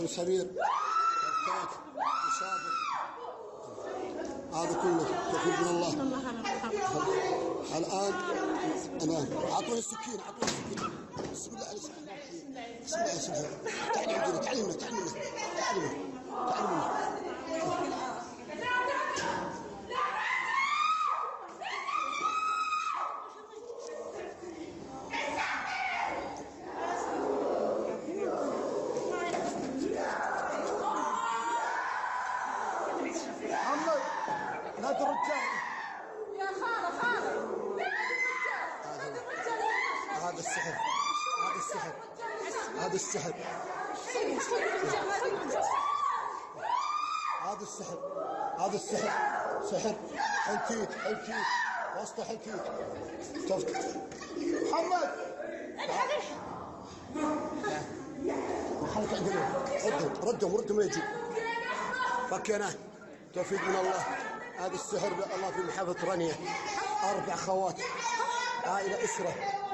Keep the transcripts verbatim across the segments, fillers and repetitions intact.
سمير مسافر هذا كله توفيق من الله. الآن أنا أعطوني السكين أعطوني السكين. بسم الله على سيدنا بسم الله على سيدنا. تعالي عندنا تعالي لنا تعالي لنا تعالي لنا تعالي لنا. هذا الرجال يا خالة خالة هذا السحر هذا السحر هذا السحر هذا السحر هذا السحر سحر حنكيت حنكيت وسط حنكيت محمد حلق عندنا ردهم ردهم ردهم يجي فكيناه توفيق من الله. هذا السحر الله في محافظة رانيا أربع خوات عائلة أسرة.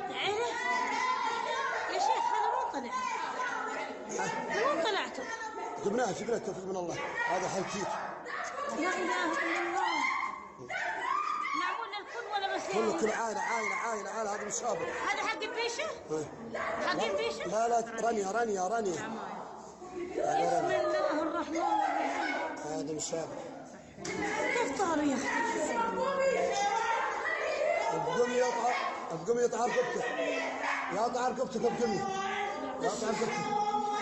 يا شيخ هذا مو طلع مو طلعته جبناها جبناها توفيق من الله. هذا حنكيت لا إله إلا الله. معمول للكل ولا بس كله كل عائلة عائلة عائلة عائلة. هذا مسابق هذا حق البيشة؟ حق البيشة؟ لا لا رانيا رانيا رانيا. بسم الله الرحمن الرحيم. هذا مسابق كيف صار يا اخي؟ القم يقطع القم يقطع رقبته يقطع رقبتك القم يقطع رقبتك.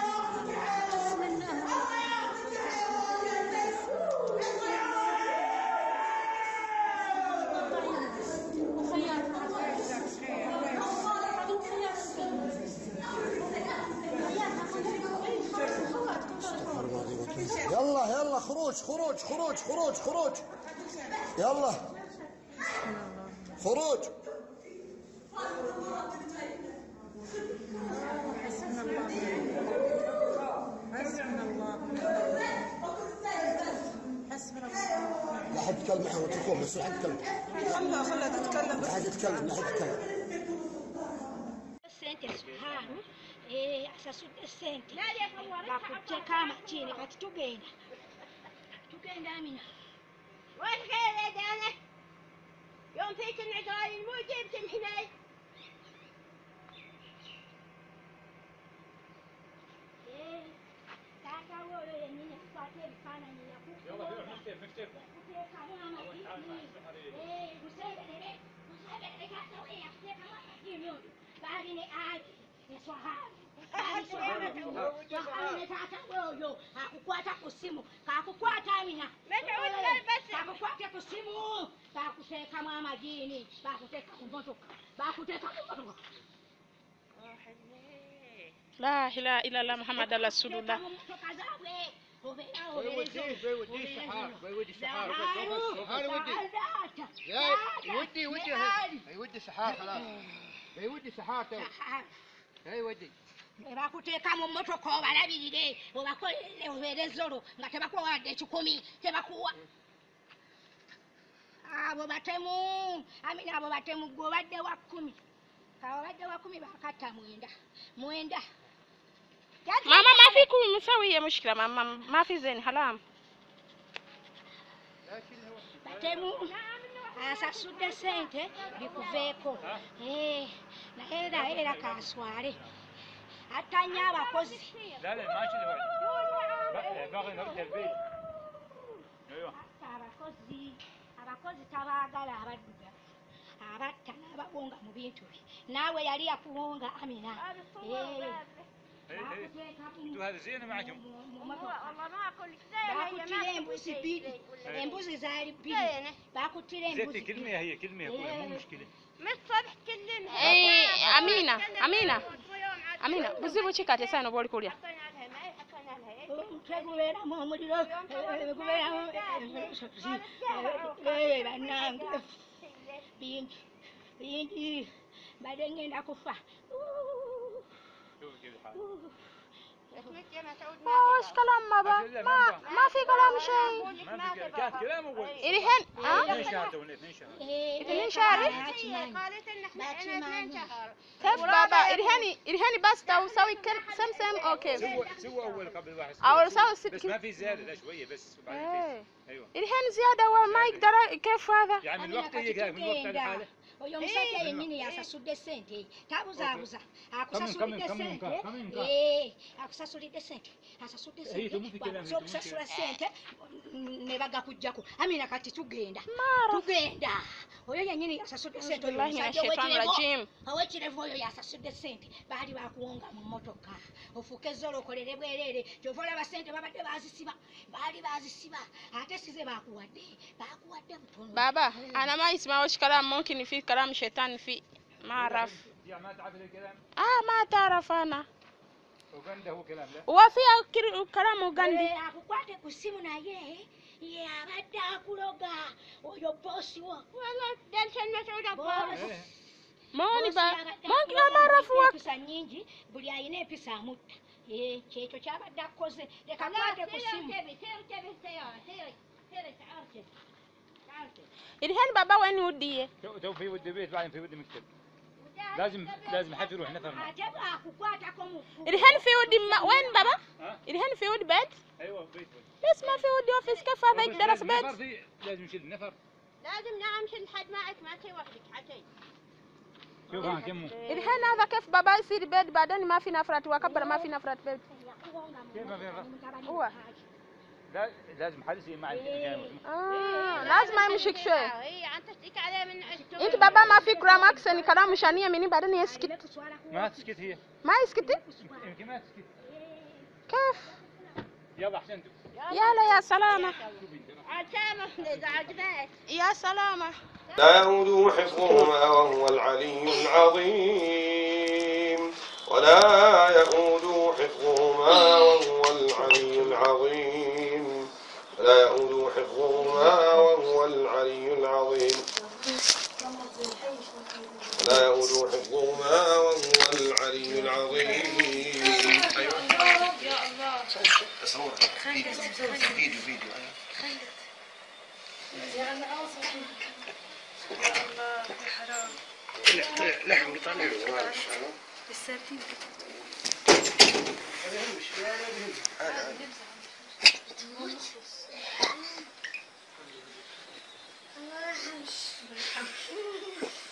يلا يلا خروج خروج خروج خروج خروج يلا خروج. حسبنا الله حسبنا الله حسبنا الله. لا حد يتكلم معه وتركوه بس لا حد يتكلم. خلها خلها تتكلم. لا حد يتكلم لا حد يتكلم. Sente sipaaru eh asasudde sente bakutte kamatini kati tugenda tugenda Amina والخير يا دانا يوم فيك العقال مو جبتم حناي eh tata wolo yenine kwate bifaananyi yakukuba eh musebelere musebelere kasoke yakuteeka amatini oyo baaline ali eswahani wakaline tata oyo akukwata ku ssimu kakukwata Amina kakukwate ku ssimu bakuteekamu amajini bakuteeka ku motoka bakuteeka ku motoka. لا إله إلا الله محمد رسول الله. ودي سحار ودي ودي ودي سحار خلاص ودي سحار تو اي ودي bakuteeka mu motoka obalabirire obakolere obeerezolo nga tebakuwadde ekikumi tebakuwa abo batemu Amina abo batemu gwe obadde wa kkumi abo obadde wa kkumi bakatta mwenda mwenda. ماما ما فيكم مسوية مشكلة ماما ما في زين حرام. batemu asasudde sente bikuveeko eh naye era era kaswale atanya abakozi. لا لا ماشي باغي نرجع البيت. ايوه abakozi abakozi tabaagala abadduga abatta n'abawonga mu bintu bye naawe yali yakuwonga Amina. انتوا هذا زين معكم والله ما اكل bakuttira embuzi bbiri embuzi zaali bbiri bakuttira embuzi زيتي كلمة هي كلمة مو مشكلة. من الصبح كلمها إيه أمينة أمينة أمينة بزيبو شيكاتي ساينو بولي كوليا. omutwe gubeeramu omuliro gubeeramu bannange bingi bingi badde ngenda kufa. وش كلام بابا؟ ما ما في كلام شيء. ما في كلام كلام وقول إلهن ها؟ اثنين شهر ولا اثنين شهر اثنين شهر؟ قالت ان احنا اثنين شهر. كيف بابا؟ إلهني إلهني بس تو سوي كم سم سم أوكي. سوى سوى اول قبل واحد أول سوي ست بس ما في زياده لا شويه بس وبعدين إيه. ايوه إلهن زيادة وما يقدر كيف هذا؟ يعني من وقت هي من وقت الحاله oyo omusajja yennyini yasasudde ssente tabuzaabuza akusasulidde Come in, come in, ssente come in, come in. Eh, akusasulidde ssente asasudde Eh, ssente tumufike na bw'amaze okusasula ssente ne bagakuggyako amina kati tugenda Mara. tugenda oyo yennyini yasasudde ssente oyo Billahi omusajja minash shaitani rajim. ow'ekirevu oyo yasasudde ssente baali bakuwonga mu mmotoka ofuuke zolo okolere bwereere kyova olaba ssente babadde bazisiba baali bazisiba ate size bakuwadde bakuwadde butono بابا أنا ما يسمعوش كلام ممكن في كلام شيطان في ما أعرف. يا ما تعرف الكلام آه ما تعرف أنا. وغنده هو كلام لا وفي كر- كلام وغندي. Eh, akukwate ku ssimu naye ye abadde akuloga oyo boosi wo Boosi. موني Boosi با abadde ممكن akuloga ما أعرف alina وقت. empisa nnyingi buli alina empisa amutta Eh, kyekyo kyabadde akoze leka kwate ku ssimu إلهن بابا وين ودي؟ تو تو في ود بيت بعدين في ود مكتب لازم لازم حد يروح نفر معه ate bwakukwatako mu kkubo إلهن في ودي ما وين بابا؟ ها إلهن في ودي بيت؟ ايوه بيت ليش ما في ودي أوفيس كيف هذا يقدر لازم في نفر بيت؟ في لازم يشيل نفر لازم نمشي لحد معك ما تي وحدك حتى. شوف ها كم إلهن هذا كيف بابا يصير بيت بعدين ما في نفرات وكبر ما في نفرات بيت. كيف ما في نفر هو. لا لازم حد يصير معي آه لازم يمشيك شوي. هي انت تشتكي عليه من عشته. أنت بابا ما في كلام أحسن كلام مشانية مني بعدين يسكت. ما تسكت هي ما يسكتي؟ يمكن ما تسكت كيف؟ يلا احسنتوا يلا يا سلامة. عجبك اذا عجبك. يا سلامة. لا يؤوده حفظهما وهو العلي العظيم ولا يؤوده حفظهما وهو العلي العظيم لا يؤوده حفظهما وهو العلي العظيم لا يؤوده حفظهما وهو العلي العظيم. أيوة. تصور فيديو فيديو طلع لحم طلع له السردين هذا